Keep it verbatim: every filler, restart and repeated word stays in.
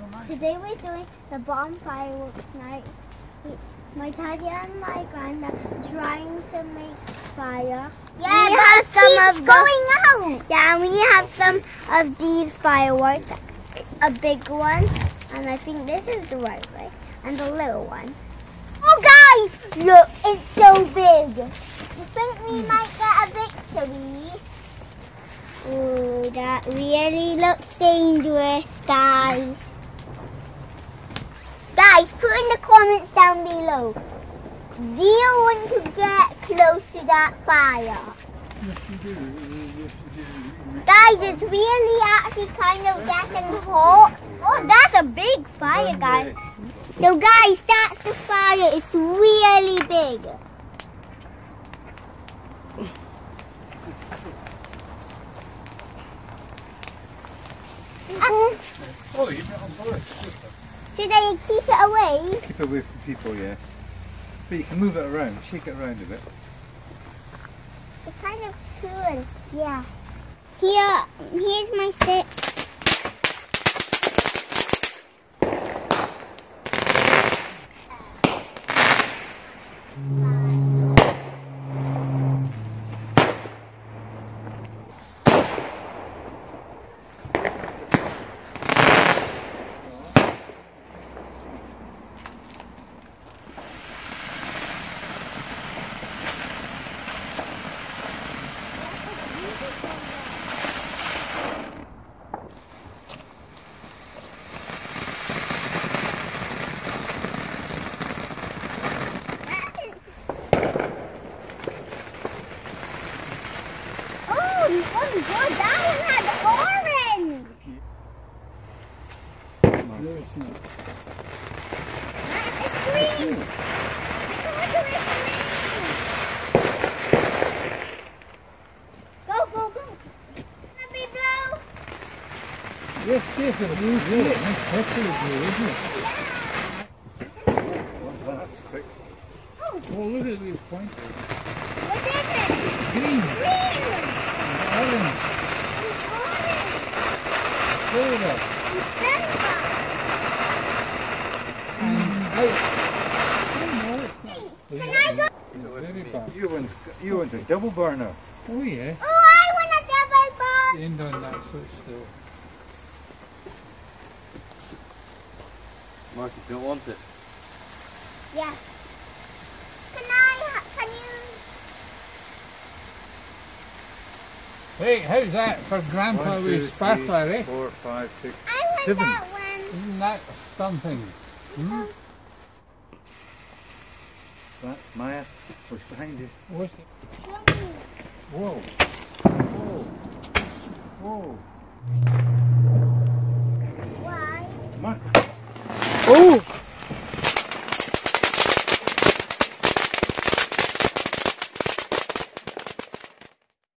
Today we're doing the bonfire night. My daddy and my granda trying to make fire. Yeah, we have some of going out. Yeah, we have some of these fireworks. A big one, and I think this is the right way, and the little one. Oh guys, look, it's so big. You think we might get a victory? Oh, that really looks dangerous, guys. Guys, put in the comments down below. Do you want to get close to that fire? Yes, you do. Yes, you do. Guys, it's really actually kind of getting hot. Oh, that's a big fire, guys. So guys, that's the fire. It's really big. Uh, Oh, you get on board. should I keep it away? Keep it away from people, yeah. But you can move it around, shake it around a bit. It's kind of cool. Yeah. Here, here's my stick. Oh, good. That one had orange. It's It's green. I told you it's green. Go, go, go. Let me blow. Yes, yes, it'll be good. Nice purple blue, isn't it? Oh, that's quick. Oh, Oh, look at these pointers. what is it? Green. Green. Orange. Silver. Silver. And white. Oh, no, it's not. Can I go? Very bad. You want, you want a double burner. Oh, yeah. Oh, I want a double ball. End on that switch still. Marcus, don't want it. Yeah. Can I, can you? Hey, how's that for Grandpa One, with two, sparkler, three, eh? four, five, six, I want seven. that one. Isn't that something? Hmm? That, Maya, what's behind you? What's it? Show me. Whoa. Whoa. Whoa.